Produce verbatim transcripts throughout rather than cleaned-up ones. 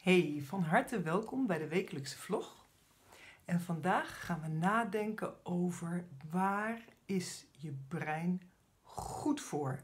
Hey, van harte welkom bij de wekelijkse vlog. En vandaag gaan we nadenken over waar is je brein goed voor?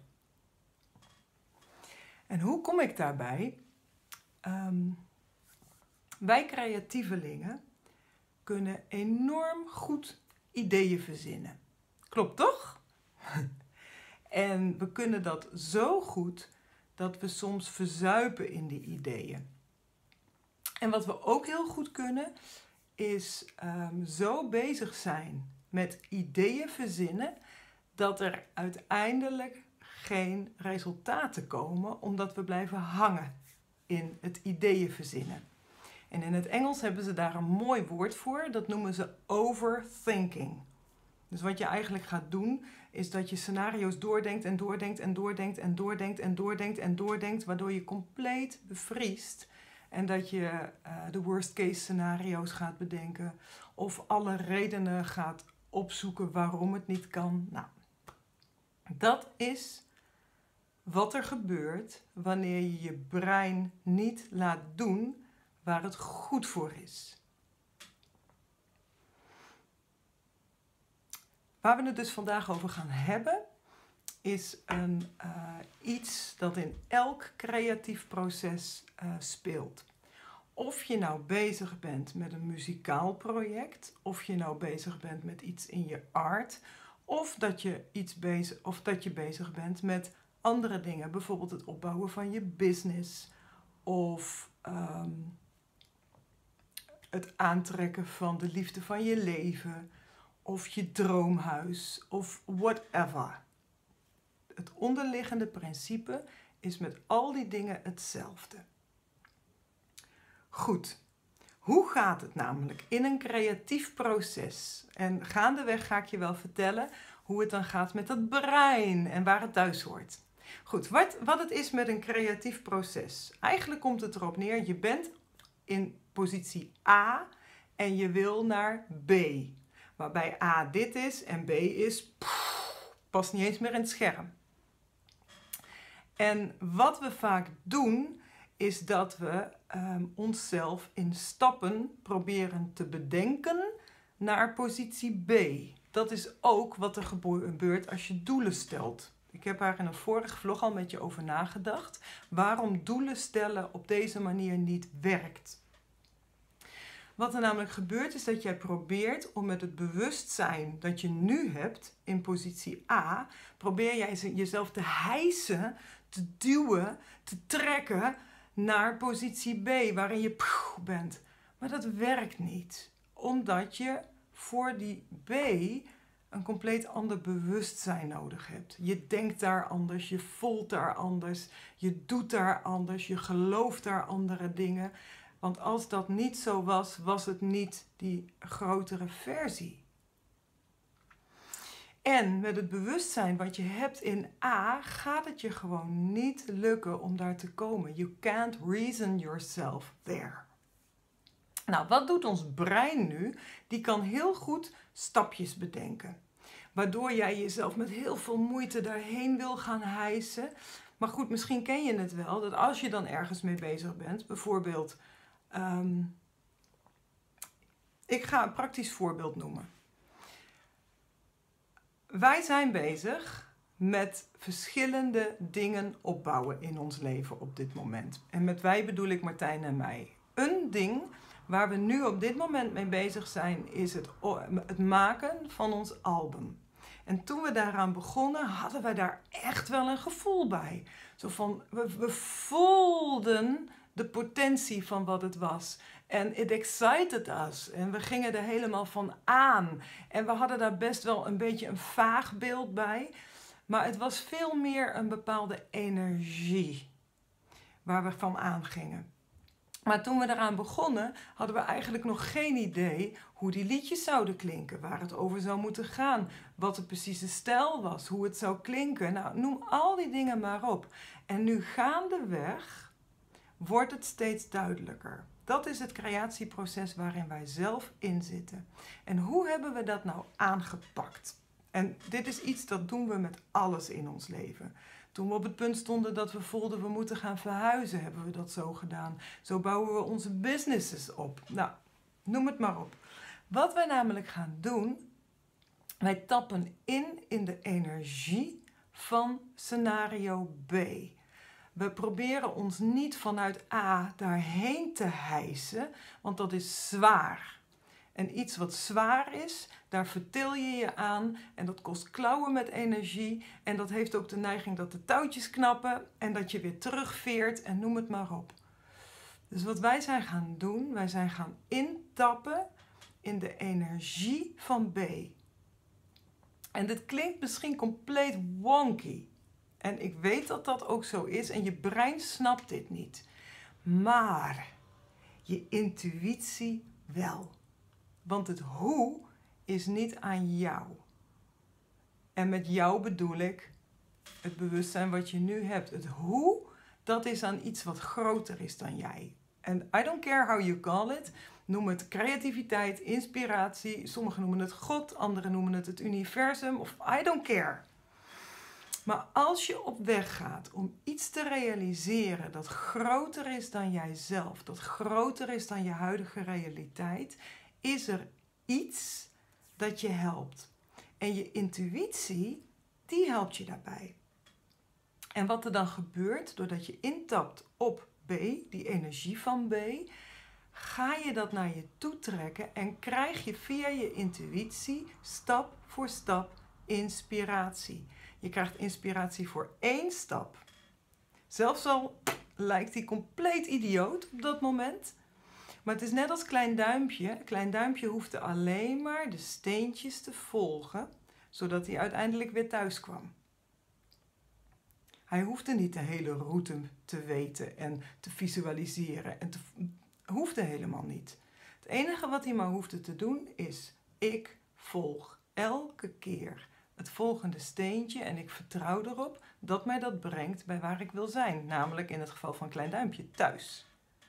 En hoe kom ik daarbij? Um, wij creatievelingen kunnen enorm goed ideeën verzinnen. Klopt toch? En we kunnen dat zo goed dat we soms verzuipen in die ideeën. En wat we ook heel goed kunnen, is um, zo bezig zijn met ideeën verzinnen, dat er uiteindelijk geen resultaten komen, omdat we blijven hangen in het ideeën verzinnen. En in het Engels hebben ze daar een mooi woord voor, dat noemen ze overthinking. Dus wat je eigenlijk gaat doen, is dat je scenario's doordenkt en doordenkt en doordenkt en doordenkt en doordenkt en doordenkt, waardoor je compleet bevriest. En dat je uh, de worst case scenario's gaat bedenken. Of alle redenen gaat opzoeken waarom het niet kan. Nou, dat is wat er gebeurt wanneer je je brein niet laat doen waar het goed voor is. Waar we het dus vandaag over gaan hebben, is een, uh, iets dat in elk creatief proces uh, speelt. Of je nou bezig bent met een muzikaal project, of je nou bezig bent met iets in je art, of dat je, iets bezig, of dat je bezig bent met andere dingen. Bijvoorbeeld het opbouwen van je business, of um, het aantrekken van de liefde van je leven, of je droomhuis, of whatever. Het onderliggende principe is met al die dingen hetzelfde. Goed, hoe gaat het namelijk in een creatief proces? En gaandeweg ga ik je wel vertellen hoe het dan gaat met het brein en waar het thuis hoort. Goed, wat, wat het is met een creatief proces. Eigenlijk komt het erop neer, je bent in positie A en je wil naar B. Waarbij A dit is en B is, pff, past niet eens meer in het scherm. En wat we vaak doen, is dat we um, onszelf in stappen proberen te bedenken naar positie B. Dat is ook wat er gebeurt als je doelen stelt. Ik heb daar in een vorige vlog al met je over nagedacht. Waarom doelen stellen op deze manier niet werkt. Wat er namelijk gebeurt is dat jij probeert om met het bewustzijn dat je nu hebt in positie A, probeer jij jezelf te hijsen, te duwen, te trekken naar positie B, waarin je pff, bent. Maar dat werkt niet, omdat je voor die B een compleet ander bewustzijn nodig hebt. Je denkt daar anders, je voelt daar anders, je doet daar anders, je gelooft daar andere dingen. Want als dat niet zo was, was het niet die grotere versie. En met het bewustzijn wat je hebt in A, gaat het je gewoon niet lukken om daar te komen. You can't reason yourself there. Nou, wat doet ons brein nu? Die kan heel goed stapjes bedenken. Waardoor jij jezelf met heel veel moeite daarheen wil gaan hijsen. Maar goed, misschien ken je het wel, dat als je dan ergens mee bezig bent, bijvoorbeeld, um, ik ga een praktisch voorbeeld noemen. Wij zijn bezig met verschillende dingen opbouwen in ons leven op dit moment. En met wij bedoel ik Martijn en mij. Een ding waar we nu op dit moment mee bezig zijn is het, het maken van ons album. En toen we daaraan begonnen hadden we daar echt wel een gevoel bij. Zo van, we, we voelden de potentie van wat het was. En it excited us. En we gingen er helemaal van aan. En we hadden daar best wel een beetje een vaag beeld bij. Maar het was veel meer een bepaalde energie waar we van aangingen. Maar toen we eraan begonnen, hadden we eigenlijk nog geen idee hoe die liedjes zouden klinken. Waar het over zou moeten gaan. Wat de precieze stijl was. Hoe het zou klinken. Nou, noem al die dingen maar op. En nu gaandeweg wordt het steeds duidelijker. Dat is het creatieproces waarin wij zelf in zitten. En hoe hebben we dat nou aangepakt? En dit is iets dat doen we met alles in ons leven. Toen we op het punt stonden dat we voelden we moeten gaan verhuizen, hebben we dat zo gedaan. Zo bouwen we onze businesses op. Nou, noem het maar op. Wat wij namelijk gaan doen, wij tappen in in de energie van scenario B. We proberen ons niet vanuit A daarheen te hijsen, want dat is zwaar. En iets wat zwaar is, daar vertil je je aan en dat kost klauwen met energie. En dat heeft ook de neiging dat de touwtjes knappen en dat je weer terugveert en noem het maar op. Dus wat wij zijn gaan doen, wij zijn gaan intappen in de energie van B. En dit klinkt misschien compleet wonky. En ik weet dat dat ook zo is en je brein snapt dit niet. Maar je intuïtie wel. Want het hoe is niet aan jou. En met jou bedoel ik het bewustzijn wat je nu hebt. Het hoe, dat is aan iets wat groter is dan jij. En I don't care how you call it. Noem het creativiteit, inspiratie. Sommigen noemen het God, anderen noemen het het universum. Of I don't care. Maar als je op weg gaat om iets te realiseren dat groter is dan jijzelf, dat groter is dan je huidige realiteit, is er iets dat je helpt. En je intuïtie, die helpt je daarbij. En wat er dan gebeurt, doordat je intapt op B, die energie van B, ga je dat naar je toe trekken en krijg je via je intuïtie stap voor stap inspiratie. Je krijgt inspiratie voor één stap. Zelfs al lijkt die compleet idioot op dat moment. Maar het is net als Klein Duimpje. Klein Duimpje hoefde alleen maar de steentjes te volgen, zodat hij uiteindelijk weer thuis kwam. Hij hoefde niet de hele route te weten en te visualiseren. En te, hoefde helemaal niet. Het enige wat hij maar hoefde te doen is, ik volg elke keer het volgende steentje en ik vertrouw erop dat mij dat brengt bij waar ik wil zijn. Namelijk in het geval van Klein Duimpje thuis.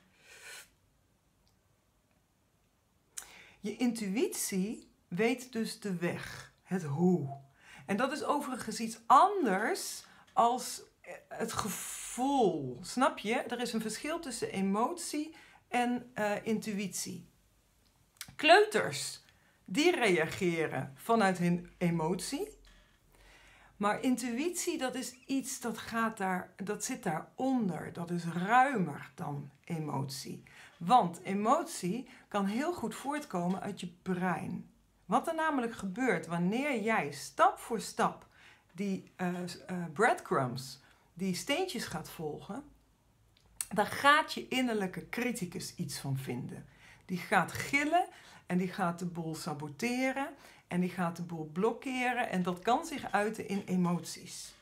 Je intuïtie weet dus de weg, het hoe. En dat is overigens iets anders als het gevoel. Snap je? Er is een verschil tussen emotie en uh, intuïtie. Kleuters, die reageren vanuit hun emotie. Maar intuïtie, dat is iets dat, gaat daar, dat zit daaronder. Dat is ruimer dan emotie. Want emotie kan heel goed voortkomen uit je brein. Wat er namelijk gebeurt wanneer jij stap voor stap die uh, uh, breadcrumbs, die steentjes gaat volgen, dan gaat je innerlijke criticus iets van vinden. Die gaat gillen en die gaat de boel saboteren en die gaat de boel blokkeren en dat kan zich uiten in emoties.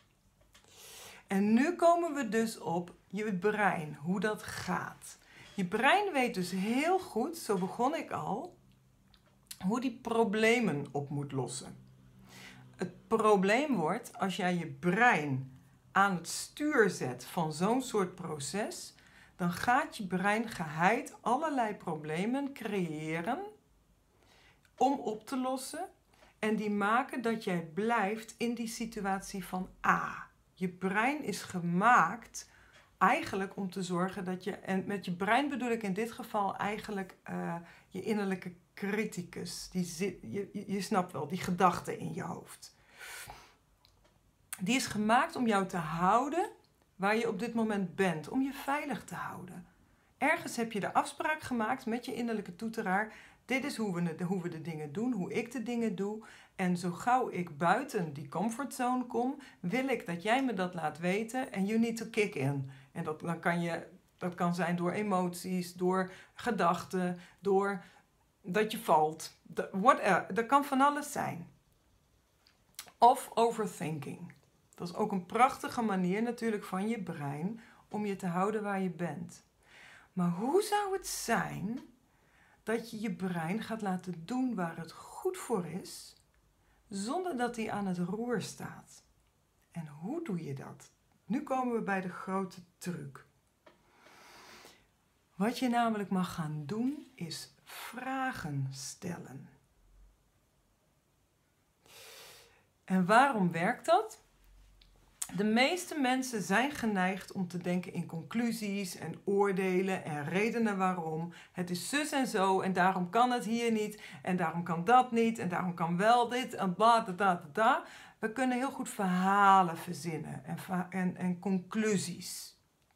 En nu komen we dus op je brein, hoe dat gaat. Je brein weet dus heel goed, zo begon ik al, hoe die problemen op moet lossen. Het probleem wordt als jij je brein aan het stuur zet van zo'n soort proces, dan gaat je brein geheid allerlei problemen creëren om op te lossen en die maken dat jij blijft in die situatie van A. Je brein is gemaakt eigenlijk om te zorgen dat je, en met je brein bedoel ik in dit geval eigenlijk uh, je innerlijke criticus, die zit, je, je snapt wel, die gedachte in je hoofd. Die is gemaakt om jou te houden waar je op dit moment bent, om je veilig te houden. Ergens heb je de afspraak gemaakt met je innerlijke toeteraar, dit is hoe we, de, hoe we de dingen doen, hoe ik de dingen doe. En zo gauw ik buiten die comfortzone kom, wil ik dat jij me dat laat weten en you need to kick in. En dat, dan kan je, dat kan zijn door emoties, door gedachten, door dat je valt. Whatever. Dat kan van alles zijn. Of overthinking. Dat is ook een prachtige manier natuurlijk van je brein om je te houden waar je bent. Maar hoe zou het zijn dat je je brein gaat laten doen waar het goed voor is, zonder dat hij aan het roer staat? En hoe doe je dat? Nu komen we bij de grote truc. Wat je namelijk mag gaan doen, is vragen stellen. En waarom werkt dat? De meeste mensen zijn geneigd om te denken in conclusies en oordelen en redenen waarom. Het is zus en zo en daarom kan het hier niet en daarom kan dat niet en daarom kan wel dit en bla da da da da. We kunnen heel goed verhalen verzinnen en, en, en conclusies.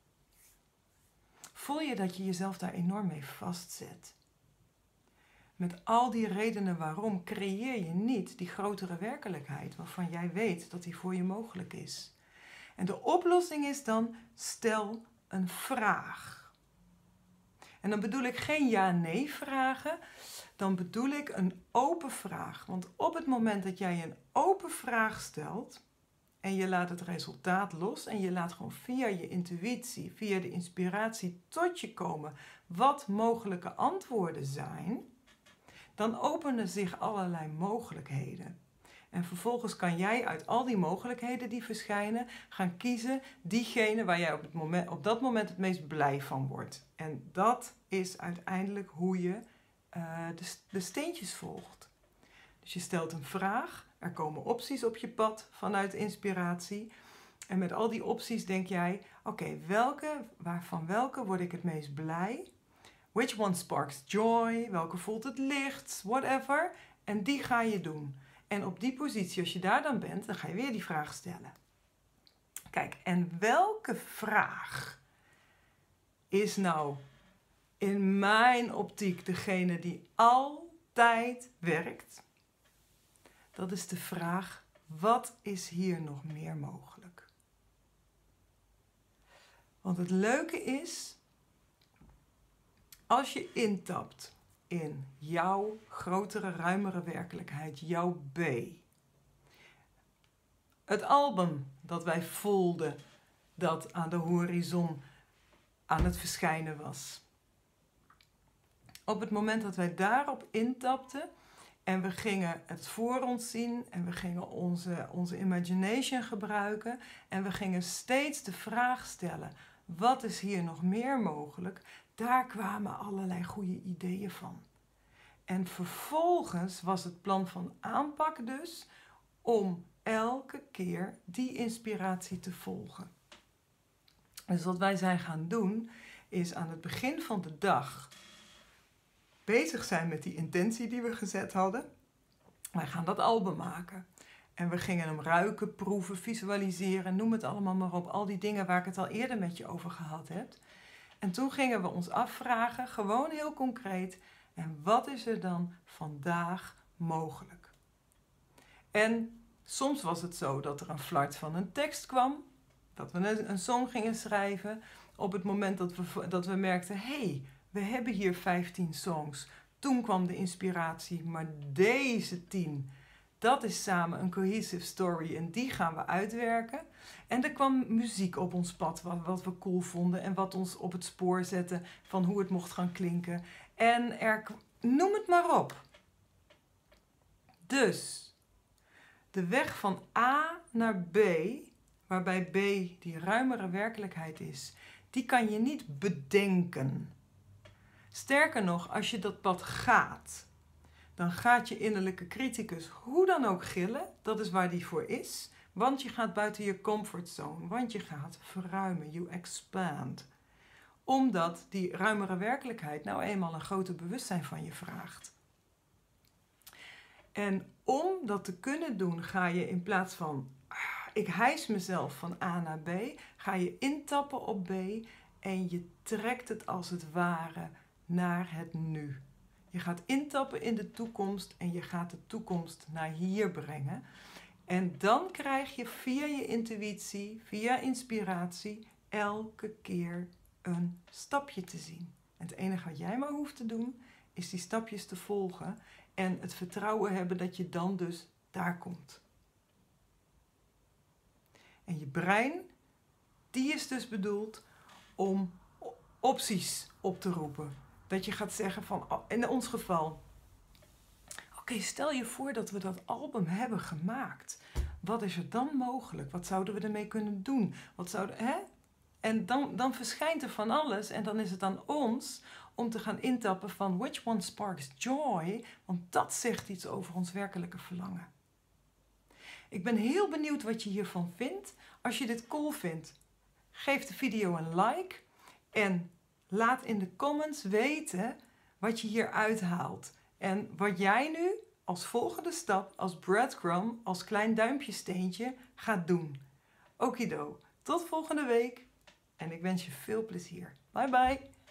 Voel je dat je jezelf daar enorm mee vastzet? Met al die redenen waarom creëer je niet die grotere werkelijkheid waarvan jij weet dat die voor je mogelijk is. En de oplossing is dan, stel een vraag. En dan bedoel ik geen ja-nee vragen, dan bedoel ik een open vraag. Want op het moment dat jij een open vraag stelt en je laat het resultaat los en je laat gewoon via je intuïtie, via de inspiratie tot je komen wat mogelijke antwoorden zijn, dan openen zich allerlei mogelijkheden. En vervolgens kan jij uit al die mogelijkheden die verschijnen gaan kiezen diegene waar jij op, het moment, op dat moment het meest blij van wordt. En dat is uiteindelijk hoe je uh, de, de steentjes volgt. Dus je stelt een vraag, er komen opties op je pad vanuit inspiratie. En met al die opties denk jij, oké, okay, welke, waarvan welke word ik het meest blij? Which one sparks joy? Welke voelt het licht? Whatever. En die ga je doen. En op die positie, als je daar dan bent, dan ga je weer die vraag stellen. Kijk, en welke vraag is nou in mijn optiek degene die altijd werkt? Dat is de vraag, wat is hier nog meer mogelijk? Want het leuke is, als je intapt in jouw grotere, ruimere werkelijkheid, jouw B. Het album dat wij voelden dat aan de horizon aan het verschijnen was. Op het moment dat wij daarop intapten en we gingen het voor ons zien en we gingen onze, onze imagination gebruiken en we gingen steeds de vraag stellen, wat is hier nog meer mogelijk? Daar kwamen allerlei goede ideeën van. En vervolgens was het plan van aanpak dus om elke keer die inspiratie te volgen. Dus wat wij zijn gaan doen is aan het begin van de dag bezig zijn met die intentie die we gezet hadden. Wij gaan dat album maken. En we gingen hem ruiken, proeven, visualiseren, noem het allemaal maar op. Al die dingen waar ik het al eerder met je over gehad heb. En toen gingen we ons afvragen, gewoon heel concreet, en wat is er dan vandaag mogelijk? En soms was het zo dat er een flart van een tekst kwam, dat we een, een song gingen schrijven. Op het moment dat we, dat we merkten, hé, hey, we hebben hier vijftien songs. Toen kwam de inspiratie, maar deze tien, dat is samen een cohesive story en die gaan we uitwerken. En er kwam muziek op ons pad, wat, wat we cool vonden en wat ons op het spoor zette van hoe het mocht gaan klinken. En er, noem het maar op. Dus, de weg van A naar B, waarbij B die ruimere werkelijkheid is, die kan je niet bedenken. Sterker nog, als je dat pad gaat, dan gaat je innerlijke criticus hoe dan ook gillen. Dat is waar die voor is. Want je gaat buiten je comfortzone. Want je gaat verruimen. You expand. Omdat die ruimere werkelijkheid nou eenmaal een groter bewustzijn van je vraagt. En om dat te kunnen doen, ga je in plaats van ah, ik hijs mezelf van A naar B, ga je intappen op B en je trekt het als het ware naar het nu. Je gaat intappen in de toekomst en je gaat de toekomst naar hier brengen. En dan krijg je via je intuïtie, via inspiratie, elke keer een stapje te zien. En het enige wat jij maar hoeft te doen, is die stapjes te volgen en het vertrouwen hebben dat je dan dus daar komt. En je brein, die is dus bedoeld om opties op te roepen. Dat je gaat zeggen van, in ons geval, oké, okay, stel je voor dat we dat album hebben gemaakt. Wat is er dan mogelijk? Wat zouden we ermee kunnen doen? Wat zouden, hè? En dan, dan verschijnt er van alles en dan is het aan ons om te gaan intappen van which one sparks joy, want dat zegt iets over ons werkelijke verlangen. Ik ben heel benieuwd wat je hiervan vindt. Als je dit cool vindt, geef de video een like. En laat in de comments weten wat je hier uithaalt. En wat jij nu als volgende stap, als breadcrumb, als klein duimpjesteentje gaat doen. Okido, tot volgende week. En ik wens je veel plezier. Bye bye.